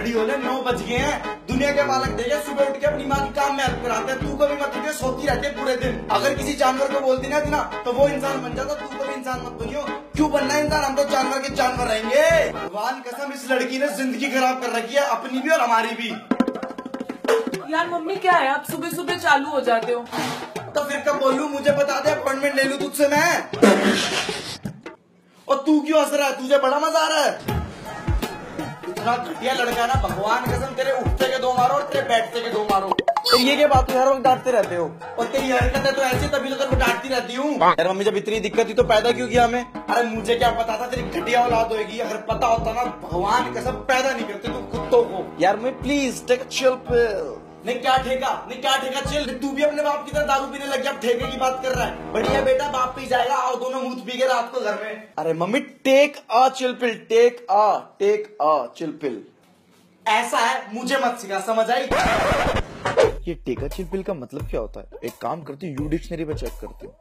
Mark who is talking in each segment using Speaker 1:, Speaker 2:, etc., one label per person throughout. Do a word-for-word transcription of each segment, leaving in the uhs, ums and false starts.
Speaker 1: Ready हो ले, नौ बज गए हैं। दुनिया के मालक देखे सुबह उठ के अपनी माँ की काम में हेल्प कराते हैं, तू कभी मत उठे, सोती रहती है पूरे दिन। अगर किसी जानवर को बोलती ना ना तो वो इंसान बन जाता, तू कभी इंसान मत बनियो। क्यों बनना है इंसान, हम तो जानवर के जानवर रहेंगे। भगवान कसम इस लड़की ने जिंदगी खराब कर रखी है, अपनी भी और हमारी भी।
Speaker 2: यार मम्मी क्या है, आप सुबह सुबह चालू हो जाते हो।
Speaker 1: तो फिर कब बोलूं, मुझे बता दे, अपॉइंटमेंट ले लूं तुझसे मैं। और तू क्यों हंस रहा है, तुझे बड़ा मजा आ रहा है। इतना घटिया लड़का ना, भगवान कसम तेरे उठते के दो मारो और तेरे बैठते के दो मारो। तो ये क्या बात, हर वक्त डांटते रहते हो और तेरी हरकतें तो ऐसी, तभी तो तेरे को डांटती रहती हूँ। यार मम्मी जब इतनी दिक्कत थी तो पैदा क्यों किया हमें। अरे मुझे क्या पता था तेरी घटिया औलाद होगी, अगर पता होता ना भगवान कसम पैदा नहीं करते तू कुत्तों को। यार मैं please take a chill pill. नहीं क्या ठेका, नहीं क्या ठेका चिल, तू भी अपने बाप की तरह दारू पीने लग गया, अब ठेके की बात कर रहा है। बढ़िया बेटा, बाप पी जाएगा, आओ दोनों मुंह पी के रात को घर में। अरे mummy take a chill pill, take a take a chill pill ऐसा है, मुझे मत सिखा, समझ आई। ये टेक अ चिल पिल का मतलब क्या होता है, एक काम करती हूँ, यू डिक्शनरी पे चेक करती हूँ।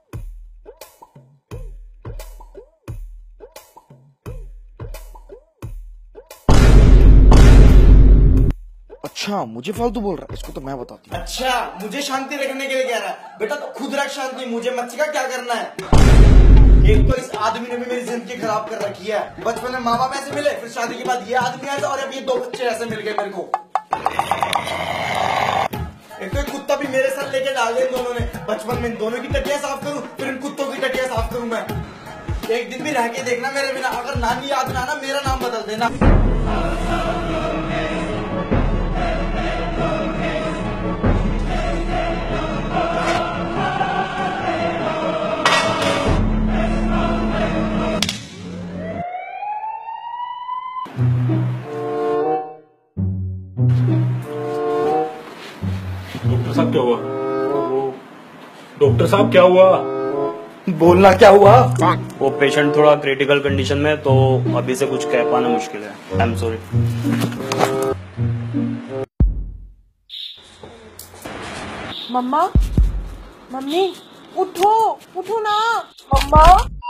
Speaker 1: अच्छा मुझे फालतू बोल रहा है, इसको तो मैं बताती हूँ। अच्छा मुझे शांति रखने के लिए कह रहा है, बेटा तो खुद रख शांति, मुझे मत सिखा क्या करना है। एक तो इस आदमी ने भी मेरी जिंदगी खराब कर रखी है। बचपन में माँ बाप ऐसे मिले, फिर शादी के बाद ये आदमी ऐसा, और अब ये दो बच्चे ऐसे मिल गए मेरे को। एक तो एक कुत्ता भी मेरे साथ लेके डाल दिया इन दोनों ने। बचपन में इन दोनों की टटिया साफ करूं, फिर इन कुत्तों की टटिया साफ करूं मैं। एक दिन भी रह के देखना मेरे बिना, अगर नानी याद ना आना मेरा नाम बदल देना।
Speaker 3: डॉक्टर साहब क्या हुआ, डॉक्टर साहब क्या हुआ,
Speaker 1: बोलना क्या हुआ।
Speaker 4: वो पेशेंट थोड़ा क्रिटिकल कंडीशन में, तो अभी से कुछ कह पाना मुश्किल है। I am sorry.
Speaker 2: Mamma, mummy उठो, उठो ना मम्मा।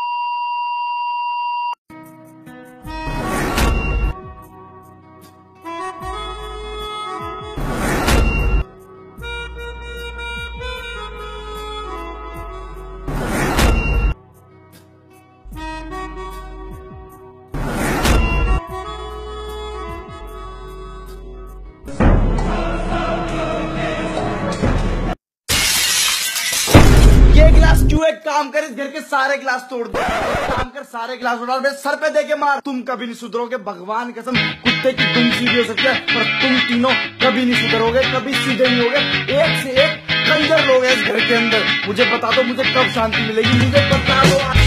Speaker 1: ये गिलास क्यों, एक काम कर इस घर के सारे गिलास तोड़ दे, काम कर सारे गिलास उड़ा मेरे सर पे दे के मार। तुम कभी नहीं सुधरोगे, भगवान कसम, कुत्ते की तुम सीधी हो सकती है पर तुम तीनों कभी नहीं सुधरोगे, कभी सीधे नहीं होगे। एक से एक कंजर लोग हैं इस घर के अंदर। मुझे बता दो मुझे कब शांति मिलेगी, मुझे बता दो।